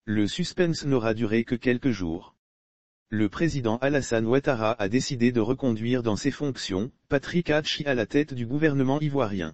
Le suspense n'aura duré que quelques jours. Le président Alassane Ouattara a décidé de reconduire dans ses fonctions Patrick Hatchi à la tête du gouvernement ivoirien.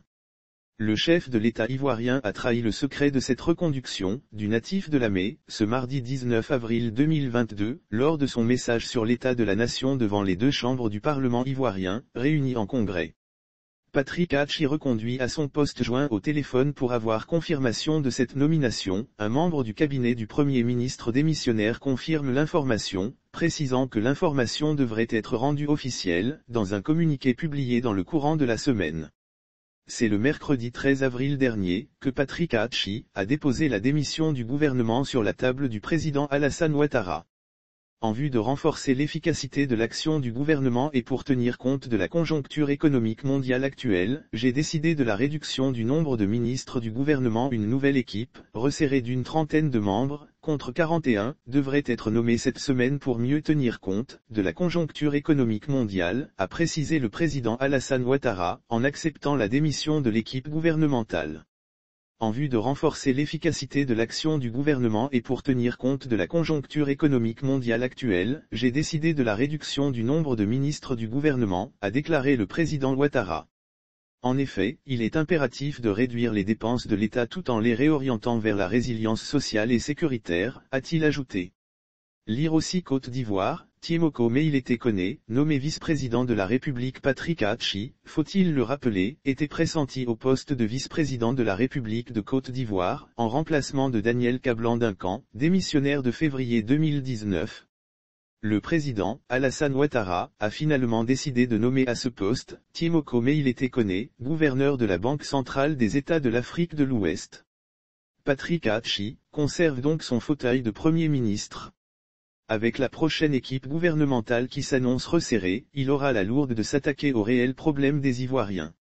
Le chef de l'État ivoirien a trahi le secret de cette reconduction, du natif de Lamé, ce mardi 19 avril 2022, lors de son message sur l'état de la nation devant les deux chambres du Parlement ivoirien, réunies en congrès. Patrick Hatchi reconduit à son poste joint au téléphone pour avoir confirmation de cette nomination. Un membre du cabinet du Premier ministre démissionnaire confirme l'information, précisant que l'information devrait être rendue officielle, dans un communiqué publié dans le courant de la semaine. C'est le mercredi 13 avril dernier, que Patrick Hatchi a déposé la démission du gouvernement sur la table du président Alassane Ouattara. En vue de renforcer l'efficacité de l'action du gouvernement et pour tenir compte de la conjoncture économique mondiale actuelle, j'ai décidé de la réduction du nombre de ministres du gouvernement. Une nouvelle équipe, resserrée d'une trentaine de membres, contre 41, devrait être nommée cette semaine pour mieux tenir compte de la conjoncture économique mondiale, a précisé le président Alassane Ouattara, en acceptant la démission de l'équipe gouvernementale. En vue de renforcer l'efficacité de l'action du gouvernement et pour tenir compte de la conjoncture économique mondiale actuelle, j'ai décidé de la réduction du nombre de ministres du gouvernement, a déclaré le président Ouattara. En effet, il est impératif de réduire les dépenses de l'État tout en les réorientant vers la résilience sociale et sécuritaire, a-t-il ajouté. Lire aussi Côte d'Ivoire, Tiemoko Meïlé Tékoné, nommé vice-président de la République. Patrick Hatchi, faut-il le rappeler, était pressenti au poste de vice-président de la République de Côte d'Ivoire, en remplacement de Daniel Kablan-Duncan, démissionnaire de février 2019. Le président, Alassane Ouattara, a finalement décidé de nommer à ce poste, Tiemoko Meïlé Tékoné, gouverneur de la Banque centrale des États de l'Afrique de l'Ouest. Patrick Hatchi conserve donc son fauteuil de Premier ministre. Avec la prochaine équipe gouvernementale qui s'annonce resserrée, il aura la lourde de s'attaquer aux réels problèmes des Ivoiriens.